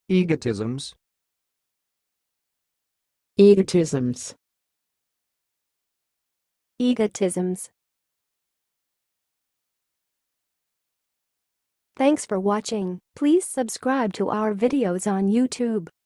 egotisms, egotisms, egotisms. Thanks for watching. Please subscribe to our videos on YouTube.